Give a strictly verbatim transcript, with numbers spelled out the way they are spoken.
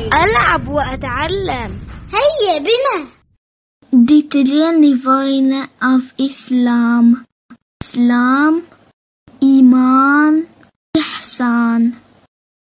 ألعب وأتعلم. هيا بنا. De tre nivåene av islam. Islam, iman, ihsan.